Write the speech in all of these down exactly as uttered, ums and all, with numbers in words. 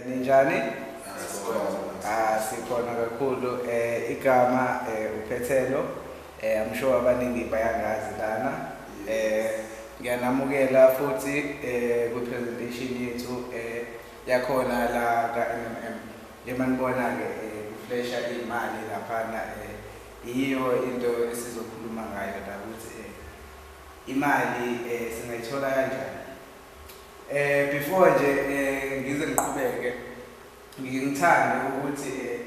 ninjani? Ah, sikhona kakhulu eh igama eh uPhethelo eh I'm sure abaningi bayangazi lana eh ngiyanamukela futhi eh ku presentation yethu eh yakhona la ka M M M lemanibona ke ukuflesha imali laphana eh iyo into esizokhuluma ngayo la ukuthi imali eh singayithola kanjani. Eh before nje eh ngize ngiqhubeke ngingithanda ukuthi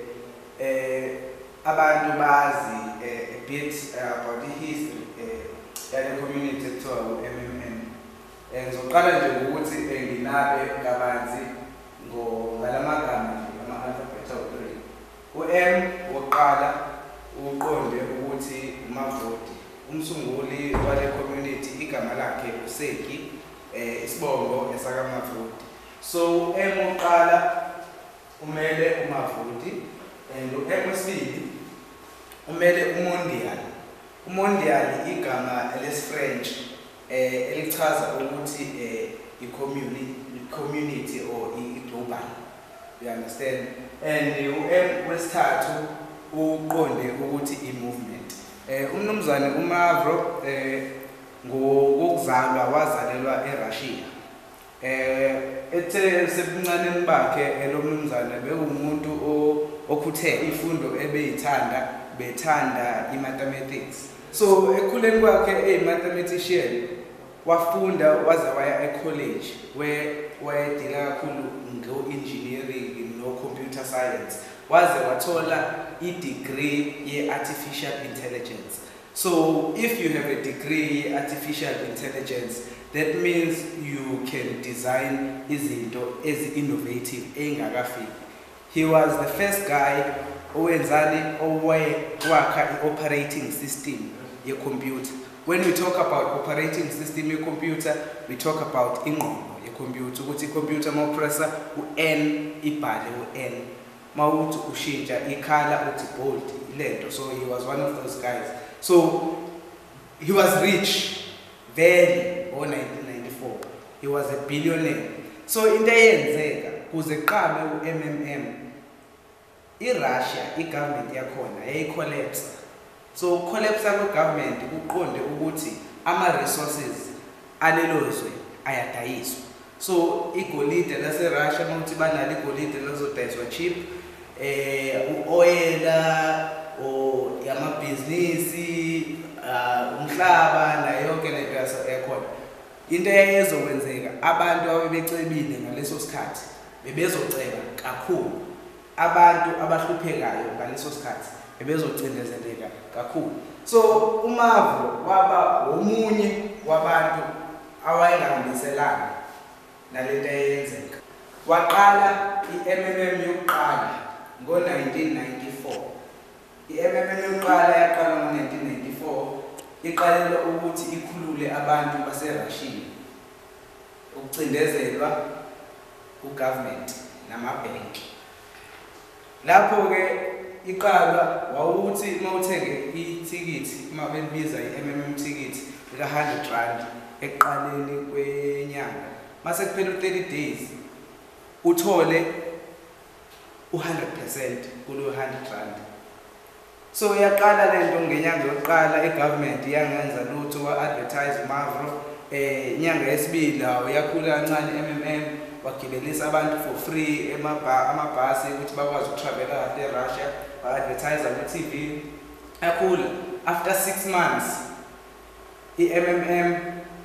eh abantu bazi a bit about the history eh yale community ekuthiwa u M M M. Eh ngizoqala nje ukuthi nginabe kabanzi ngo ngalamagama nje ama alphabet three. U M wokuqala uqonde ukuthi uMavoti, umsunguli wale community igama lakhe uSeki eh isibongo esaka Mavoti. So M wokuqala umele uMavoti and u-M wesibili umele uMondial. uMondial igama lesi-French eh elichaza ukuthi eh i-community community or i-global, you understand, and u-M wesithathu uqonde ukuthi i-movement. eh umnumzane uMavro eh ngokuzalwa wazalelwa eRussia. eh ethe sebuncaneni bakhe lo mnumzane bekumuntu okhuthe ifundo ebeyithanda bethanda i-mathematics. So ekhuleni kwakhe ey-mathematician wafunda waze waya e-college where wayedila kakhulu ngo-engineering no-computer science, waze wathola i-degree ye-artificial intelligence. So if you have a degree ye-artificial intelligence, that means you can design izinto ezi-innovative engakafiki. He was the first guy owenzani owakha i-operating system ye-computer. When we talk about operating system ye-computer, we talk about ingqondo ye-computer. Ukuthi i-computer mawupressa u-N ibhale u-N, mawuthi ushintsha ikhala uthi bold ilento. So he was one of those guys. So he was rich very in nineteen ninety-four. He was a billionaire. So into eyenzeka kuze qame u-M M M, iRussia i-government yakhona yayicollapse. So collapse kwe-government kuqonde ukuthi ama-resources alelozwe ayadayiswa. So igolide laseRussia mawuthi banalo igolide lozodayiswa cheap, eh u-oil o yamabhizinisi umhlaba na yonke lento yakhona. Into eyayizokwenzeka abantu ababecebile ngaleso sikhathi bebezoceba kakhulu, abantu abahluphekayo ngaleso sikhathi bebezocindezeleka kakhulu. So uMavo waba omunye wabantu awayengahambiselana nalento eyenzeka. Waqala i-M M M yokuqala ngo nineteen ninety-four. i-M M M yokuqala yaqala ngo nineteen ninety-four, iqalela ukuthi ikhulule abantu baseRussia ukucindezelwa ugovernment namabhenki. Lapho ke iqala wawuthi mawuthenge ithikithi mabelibiza i-M M M ticket ika one hundred rand eqaleni kwenyanga, mase kuphela thirty days uthole u one hundred percent kulo one hundred rand. So yaqala lento ngenyanga yokuqala igovernment yangenza lutho wa-advertise uMavro. eh inyanga yesibili lawo yakhula kancane i-M M M wagibelisa abantu for free amabhasi ukuthi bakwazi ukutravela kahle eRussia, ba-advertise ku-T V yakhula. After six months i-M M M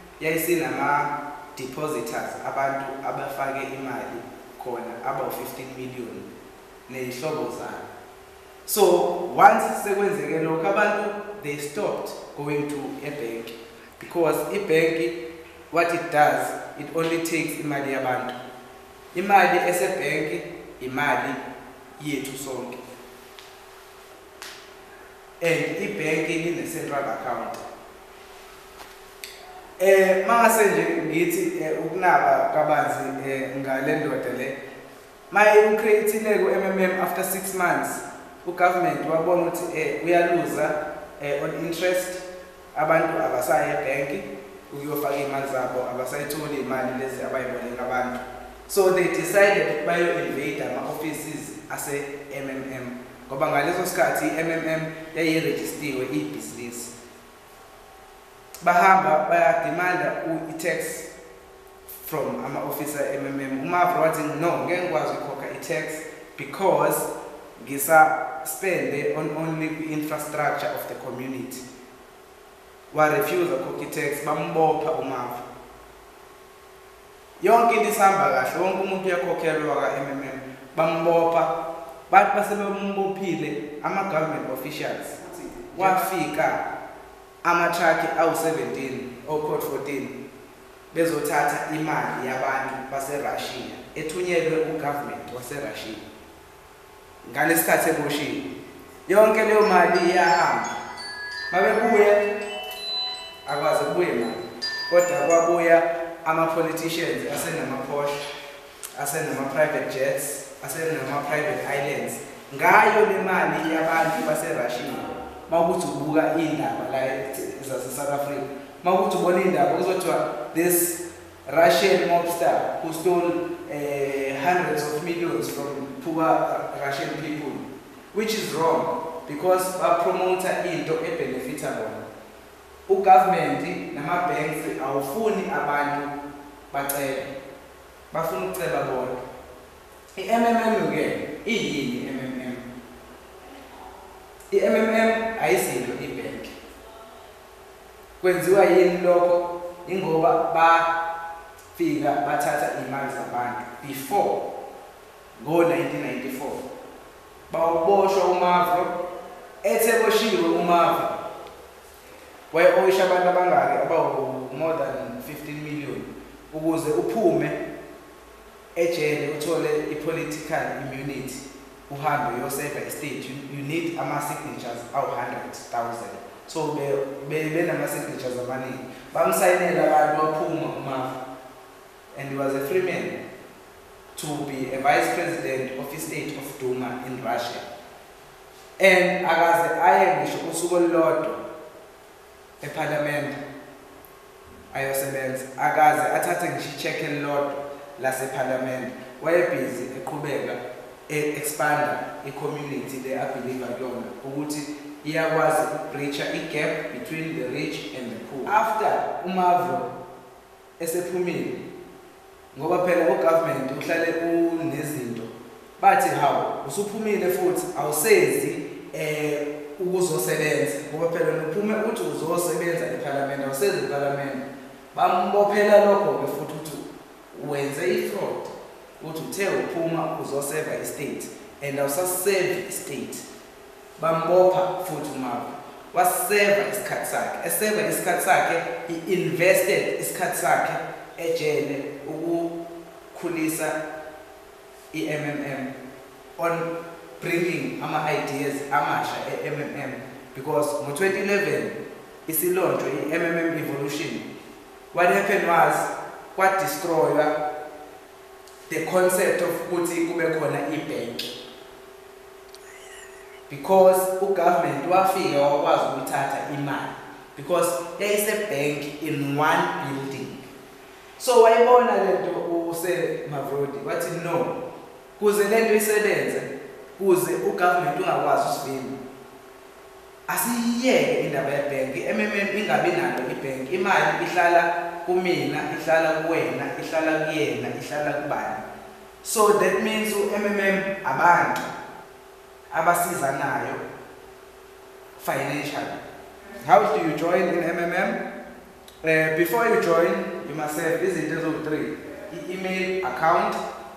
yayisinama-depositors, abantu abafake imali khona aba fifteen million ney'hlobo zabo. So once sekwenzeke lokho abantu they stopped going to a bank, because a bank what it does, it only takes imali yabantu. Imali esebank imali yethu sonke, and ibank line central account. Eh mase nje ngithi ukunaba kabanzi ngale ndoda le maye ucreateile ku M M M. After six months ugovernment wabona ukuthi eh uyaluza eh on interest, abantu abasaye ebank ukuyofaka imali zabo, abasayithola imali lezi abayiboleka abantu. So they decided bayo-invade ama-offices ase-M M M. Ngoba ngaleso sikhathi i-M M M yayirejistiwe ibhizinisi. Bahamba bayadimanda i-tax from ama-officer e-M M M. uMavro wathi no, ngeke ngikwazi ukukhokha i-tax because ngisa spend on only the infrastructure of the community. Wa refuse ukhokha i-tax, bambopha uMavro. Yonke into isihamba kahle, wonke umuntu uyakhokhelwa ka-M M M. Bambopha, bathi basebembophile ama-government officials. Wafika ama-truck awu seventeen, o-code fourteen, bezothatha imali yabantu base-Russia, ethunyelwe u-government wase-Russia. Ngalesikhathi eboshiwe. Yonke leyo mali iyahamba. Mabebuya, akwazi ukubuya imali. Kodwa kwabuya ama-politicians asenama-Porsche, asenama-private jets, asenama-private islands. Ngayo le mali yabantu base-Russia. Mawukuthi ubuka indaba la zase-South Africa. Mawukuthi ubona indaba kuzothiwa this Russian mobster who stole uh, hundreds of millions from poor Russian people, which is wrong because ba promote into e benefita bona. U-government nama-banks awufuni abantu bacela, bafuna ukucela bona. I-M M M ke iyini i-M M M? I-M M M ayizinto ibhenki. Kwenziwa yini lokho? Ingoba bafika bathatha imali zabantu before ngo nineteen ninety-four. Bawuboshwa uMavro, ethe boshiwe uMavro. Wayosha abantu abangaki abawu more than fifteen million ukuze uphume ejele uthole i-political immunity, uhambe uyoseva estate. You, you need ama-signatures awu one hundred thousand. So be benama-signatures amaningi. Bamsayinela abantu waphuma uMavro, and he was a free man to be a vice president of the state of Duma in Russia. And akaze aye ngisho usuku olulodwa eParliament ayosebenza, akaze athathe ngisho i-check elilodwa laseParliament. Wayebhizi eqhubeka e-expanda i-community le abhiliva kuyona ukuthi iyakwazi ukubreacha i-gap between the rich and the poor. After uMavro esephumile, ngoba phela u-government uhlale unezinto, bathi hawu usuphumile futhi awusezi eh ukuzosebenza, ngoba phela nophume uthi uzosebenza eParliament awusezi eParliament. Bambophela lokho ke futhi uthi wenze i-fraud, uthi uthe uphuma uzoseva i-state and awusasave i-state. Bambopha futhi uMavro waseva isikhathi sakhe, eseva isikhathi sakhe, he invested isikhathi sakhe ejele ukukhulisa i-M M M on bringing ama-ideas amasha e-M M M, because ngo twenty eleven isilonjwe i-M M M evolution. What happened was what destroyed the concept of ukuthi kube khona i-bank, because u-government wafika wakwazi ukuthatha imali because there is a bank in one building. So wayibona lento useMavro wathi no, kuze lento isebenze, kuze u-government ungakwazi usivimba, asiyiyeke indaba yebank. I-M M M ingabi nalo ibank, imali ihlala kumina, ihlala kuwena, ihlala kuyena, ihlala kubani. So that means u-M M M abantu abasizanayo financially. How do you join in M M M? Uh, before you join, you must have izinto ezo three: i-email account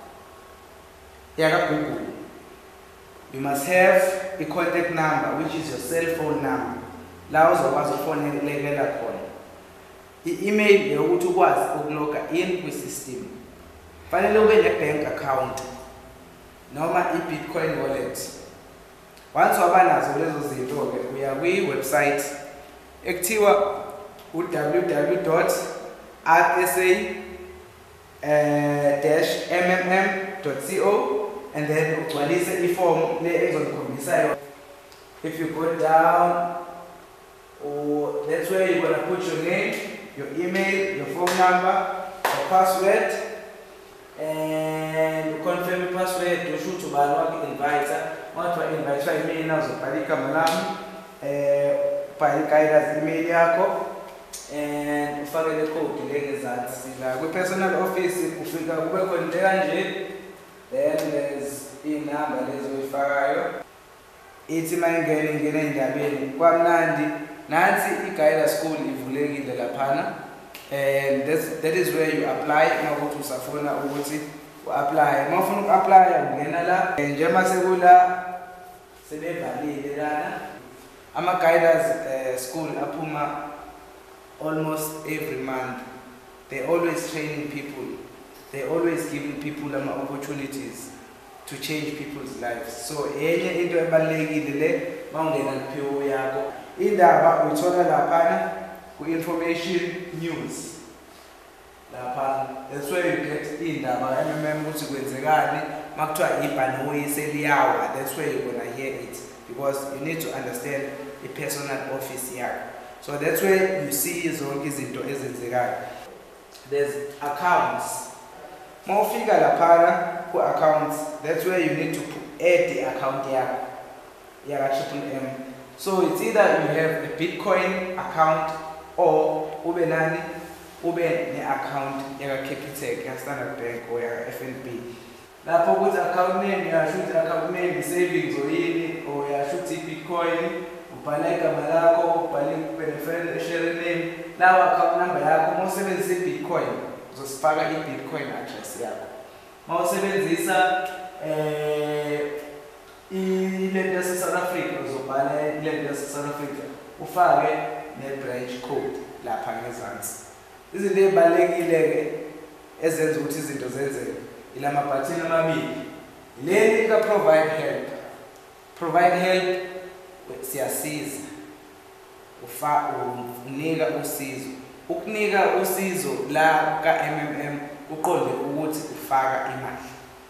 yaka Google. You must have a contact number, which is your cell phone number. La uzokwazi ukufonelekela khona. I-email yokuthi ukwazi ukuloga in kwi-system. Fanele ube ne-bank account noma i-Bitcoin wallet. Once wabanazo lezo zinto ke uya kwi-website ekuthiwa w w w dot r s a dash m m m dot co, and then ugcwalise iform le ezokukhombisa yona. If you go down, or that's where you're gonna put your name, your email, your phone number, your password. and confirm password usho ubani waku-invite wathi wa-invite yimina uzobhala igama lami eh ubhala i-guidance email yakho and ufake le code le ngezansi la kwi-personal office ufika kube khona into kanje then there's inamba lezo oyifakayo ithi mayingene ingene endabeni kwamnandi nansi i-guidance school ivulekile laphana. And that's, that is where you apply. Makuthi usafuna ukuthi u-apply. Mawufuna uku-apply ungena la. Njengoba sekula sebevalile lana. Ama-guidance uh, school aphuma almost every month. They always training people. They always giving people ama opportunities to change people's lives. So enye into ebalekile le mawungena ku-P O yakho. Indaba uyithola laphana ku-information news lapha. That's where you get indaba M M M ukuthi kwenzekani makuthiwa ibhanoyi seliyawa. That's where you're gonna hear it because you need to understand the personal office yakho. So that's where you see zonke izinto ezenzekayo. There's accounts. Mawufika laphana ku-accounts, that's where you need to add the account yakho yaka Triple M. So it's either you have a Bitcoin account or ube nani ube ne-account yaka Capitec, ya Standard Bank or yaka F N B. Lapho ukuthi account name yasho ukuthi account name savings or yini or yasho ukuthi Bitcoin, ubhala igama lakho, ubhala beneficiary name, nawo account number yakho. Mawusebenzisa i-Bitcoin uzosifaka i-Bitcoin address yakho. Mawusebenzisa eh ilento yase South Africa uzobhala ilento yase South Africa ufake ne-branch code lapha ngezansi. Izinto ezibalekile ke ezenza ukuthi izinto zenzeke ilama button amabili. Leli ka provide help. Provide help siyasiza. Ufa unika usizo. Ukunika usizo la ka M M M uqonde ukuthi ufaka imali.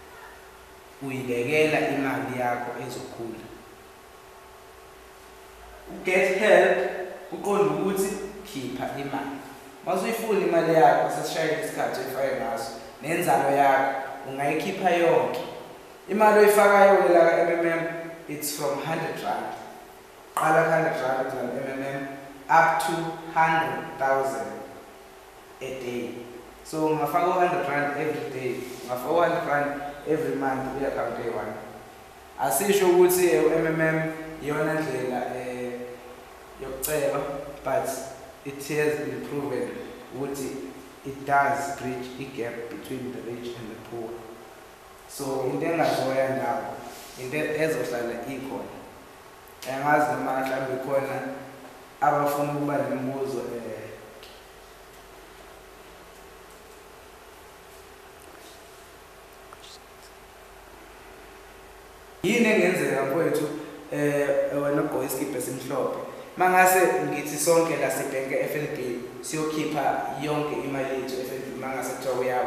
Uyibekela imali yakho ezokhula. Get help uqonde ukuthi khipha imali. Masuyifuna imali yakho sesishaya isikhathi efake ngaso nenzalo yakho ungayikhipha yonke. Imali oyifakayo ke la ka M M M it's from one hundred rand. Qala one hundred rand la M M M up to one hundred thousand a day. So ungafaka one hundred rand every day, ungafaka one hundred rand every month uya account day one. Asisho ukuthi u-M M M iyona ndlela eh yokuceba, but it has been proven ukuthi it does bridge the gap between the rich and the poor. So into engazoya ndawo into ezohlala ikhona. Angazi noma mhlawumbe khona abafuna ukuba nemibuzo eh yini engenzeka mfowethu eh wena ugqoka isikipha esimhlophe mangase ngithi sonke la sibhenke F N B siyokhipha yonke imali yethu F N B mangase kuthiwa uyawo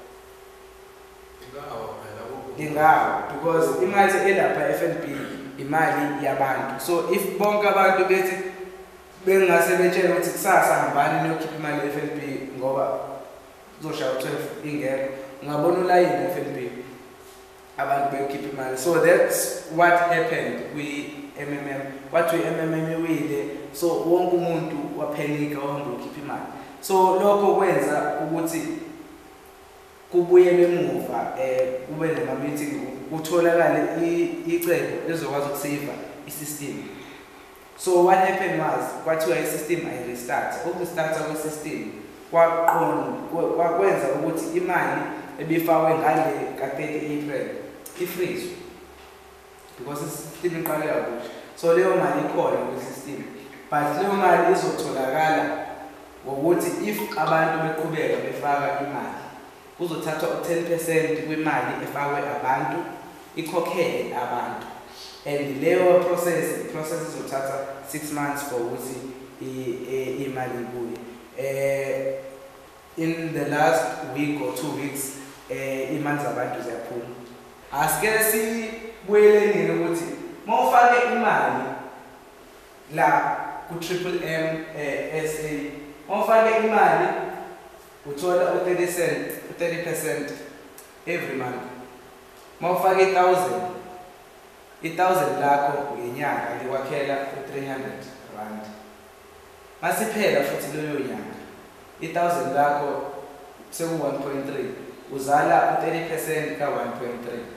ngawo phela ngawo because imali elapha F N B imali yabantu. So if bonke abantu bethi bengase betshela ukuthi kusasa hambani niyokhipha imali F N B ngoba kuzoshaya twelve ingekho ngabona ulayini F N B abantu bekhipha imali. So that's what happened with M M M. What we M M M wile so wonke umuntu waphenika wahamba ukhipha imali. So lokho kwenza ukuthi kubuyele emuva eh kube nema meeting utholakala icebo ezokwazi ukusave isystem. So what happened was kwathiwa isystem ay restart. Ukustarta kwesystem kwaqonda kwakwenza ukuthi imali ebifakwe ngale ka thirty April ifreeze because isystem iqale kabusha. So leyo mali ikhona kwisystem, but leyo mali izotholakala ngokuthi if abantu beqhubeka befaka imali kuzothathwa ten percent kwimali efakwe abantu ikhokhele abantu, and leyo process process izothatha six months for ukuthi imali ibuye. Eh in the last week or two weeks eh imali zabantu ziyaphuma. Asike sibuyeleni ukuthi mawufake imali la ku Triple M S A mawufake imali uthola u thirty percent every month. Mawufaka one thousand, one thousand lakho ngenyanga likwakhela three hundred rand. Masiphela futhi leyo nyanga one thousand lakho seku one point three, uzala thirty percent ka one point three.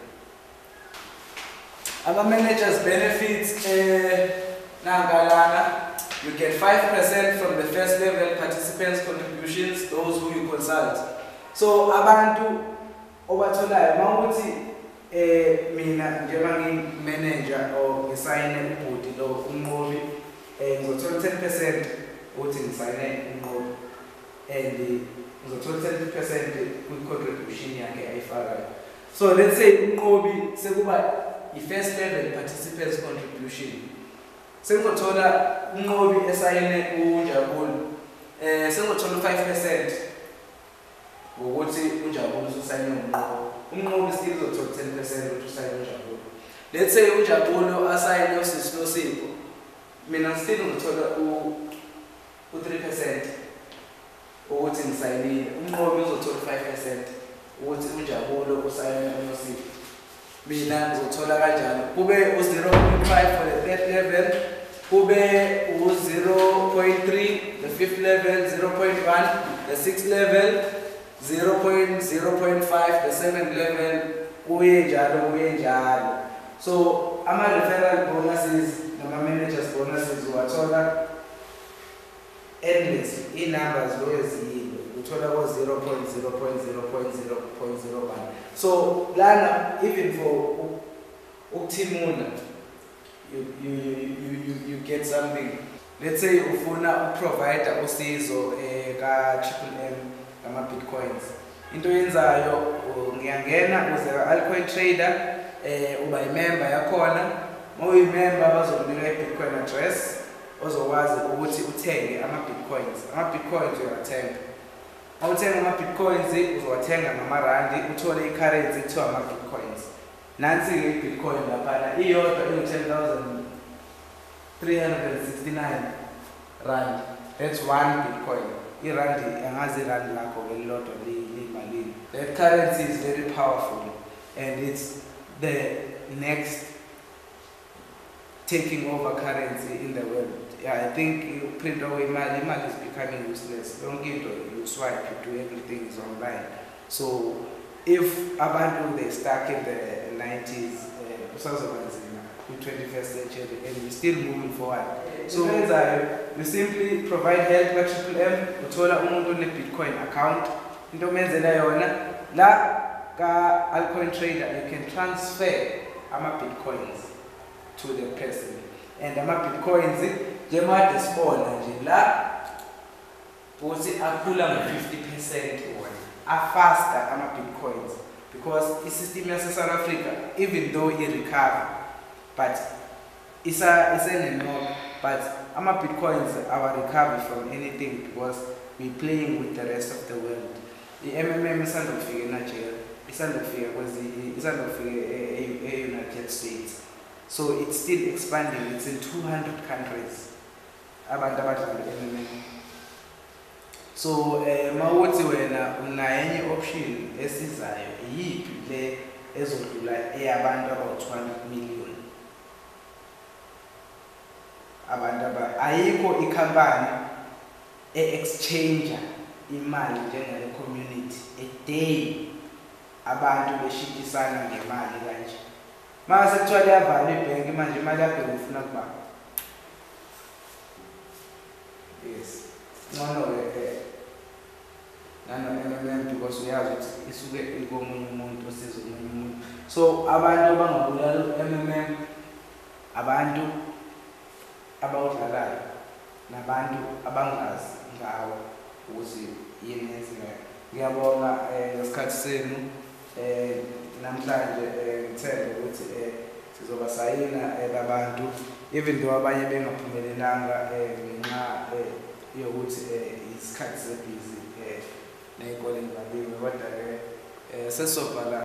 Ama managers benefits eh nangalana, you get five percent from the first level participants contributions, those who you consult. So abantu obatholayo mawuthi eh mina njengoba ngi-manager or ngisayine ubhodi lo unqobi eh ngizothola ten percent uthi ngisayine unqobi and ngizothola ten percent kwi-contribution yakhe ayifakayo. So let's say unqobi sekuba i-first level participants contribution, sengizothola unqobi esayine uNjabulo eh sengizothola five percent ukuthi uNjabulo usayine unqobi. Unqobi still uzothola ten percent ukuthi usayine uNjabulo. Let's say uNjabulo asayine uSisipho, mina still ngizothola u three percent ukuthi ngisayinile. Unqobi uzothola five percent ukuthi uNjabulo usayine uSisipho, mina ngizothola kanjalo. Kube u zero point five for the third level, kube u zero point three the fifth level, zero point one the sixth level, zero point zero five the seventh level, kuye njalo kuye njalo. So ama referral bonuses nama managers bonuses uwathola endless, in numbers lezilo uthola ko zero point zero point zero point zero point zero one. So lana even for ukuthimula you you you you you get something. Let's say ufuna uprovider usizo eh ka Triple M ama bitcoins, into yenzayo ngiyangena uze altcoin trader eh uba imember yakhona. Mawuyi member bazokunika i-bitcoin address ozokwazi ukuthi uthenge ama bitcoins. Ama bitcoins uyathenga, awuthenga ama bitcoins uzowathenga ngamarandi, uthole i-currency kuthiwa ama bitcoins. Nansi ke i-bitcoin lapha iyodwa iwu ten thousand three hundred sixty-nine rand. That's one bitcoin. Irandi angazi rand lakho elilodwa limalini. That currency is very powerful and it's the next taking over currency in the world. Yeah, I think you print away money, money is becoming useless. Don't give it, you swipe, you do everything is online. So if abantu they stuck in the nineties, uh, twenty-first century, and we're still moving forward. So you simply provide help by Triple M, uthola umuntu one Bitcoin account. Into menzela yona la ka altcoin trader, you can transfer ama bitcoins to the person, and ama bitcoins njengoba disibona nje la ukuthi akhula ngo fifty percent a faster ama bitcoins, because the system yase South Africa, even though it recover, but it's a it's a knock, but ama bitcoins our recover from anything because we playing with the rest of the world. The M M M isanda kufika eNigeria, isanda kufika kwezi isanda kufika e-United States. So it's still expanding. It's in two hundred countries. Abantu abadlala M M M. So eh mawuthi wena unayenye option esizayo, yipi le ezodlula eyabantu about two hundred million. Abantu aba ayikho ikhampani e-exchanger imali njengale community a day abantu beshitisana ngemali kanje. Mase kuthiwa liyavala ibhenki manje imali yakho ufuna kuba. Yes. Ngcono ke nano M M M because uyazi ukuthi isuke ikomunye umuntu osiza umunye umuntu. So abantu abangabulala M M M abantu abawudlalayo nabantu abangazi ngawo ukuthi yini yenziwayo. Ngiyabonga ngesikhathi senu eh namhlanje ngithemba ukuthi eh sizoba sayina labantu even though abanye bengaphumelelanga ngenxa yokuthi isikhathi sebhizi ney'nkole ngibaliwe, kodwa ke sesizobhala